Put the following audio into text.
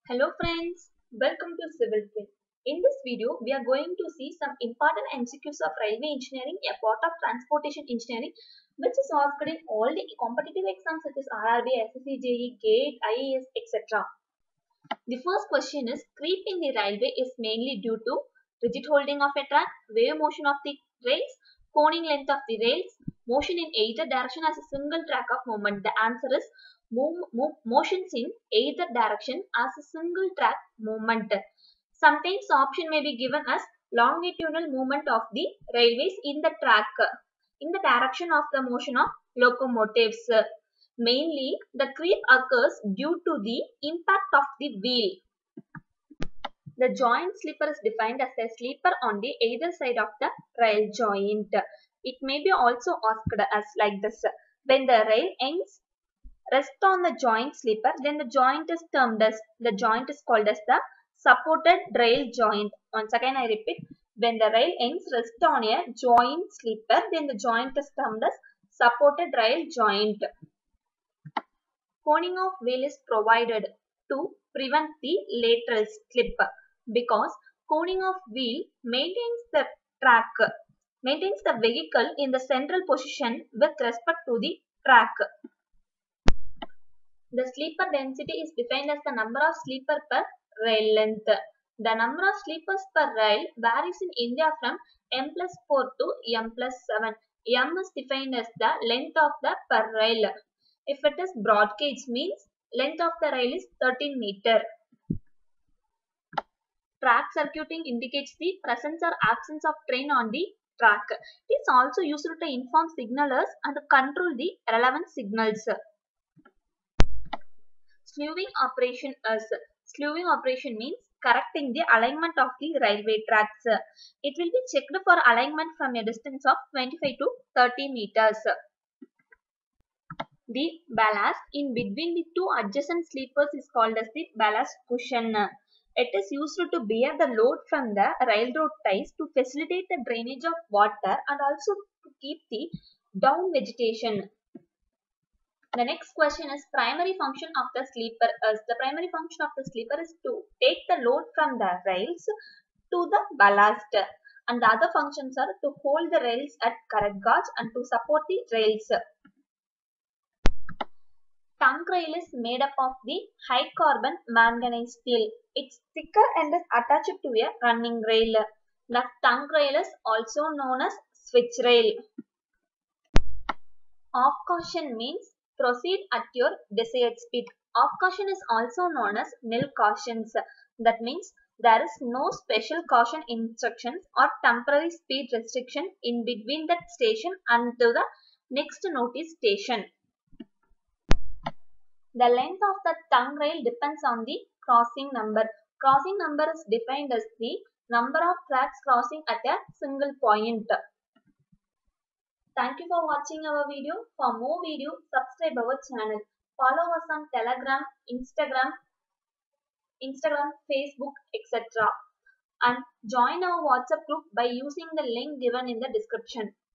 Hello friends, welcome to Civil Twin. In this video, we are going to see some important MCQs of railway engineering, a part of transportation engineering, which is asked in all the competitive exams such as RRB, SSC, JEE, GATE, IAS, etc. The first question is, creep in the railway is mainly due to rigid holding of a track, wave motion of the rails, coning length of the rails, motion in either direction as a single track of movement. The answer is motions in either direction as a single track movement. Sometimes option may be given as longitudinal movement of the railways in the track in the direction of the motion of locomotives. Mainly, the creep occurs due to the impact of the wheel. The joint slipper is defined as a slipper on the either side of the rail joint. It may be also asked as like this. When the rail ends rest on the joint slipper, then the joint is called as the supported rail joint. Once again I repeat, when the rail ends rest on a joint slipper, then the joint is termed as supported rail joint. Coning of wheel is provided to prevent the lateral slip because coning of wheel maintains the vehicle in the central position with respect to the track. The sleeper density is defined as the number of sleeper per rail length. The number of sleepers per rail varies in India from m plus 4 to m plus 7. M is defined as the length of the per rail. If it is broad gauge means length of the rail is 13 meter. Track circuiting indicates the presence or absence of train on the track. It is also used to inform signalers and control the relevant signals. Slewing operation means correcting the alignment of the railway tracks. It will be checked for alignment from a distance of 25 to 30 meters. The ballast in between the two adjacent sleepers is called as the ballast cushion. It is used to bear the load from the railroad ties to facilitate the drainage of water and also to keep the down vegetation. The next question is primary function of the sleeper. The primary function of the sleeper is to take the load from the rails to the ballast, and the other functions are to hold the rails at correct gauge and to support the rails. Tongue rail is made up of the high carbon manganese steel. Its thicker end is attached to a running rail. The tongue rail is also known as switch rail. Off caution means proceed at your desired speed. Off caution is also known as nil cautions. That means there is no special caution instructions or temporary speed restriction in between that station and to the next notice station. The length of the tongue rail depends on the crossing number. Crossing number is defined as the number of tracks crossing at a single point. Thank you for watching our video. For more videos, subscribe our channel. Follow us on Telegram, Instagram, Facebook, etc. And join our WhatsApp group by using the link given in the description.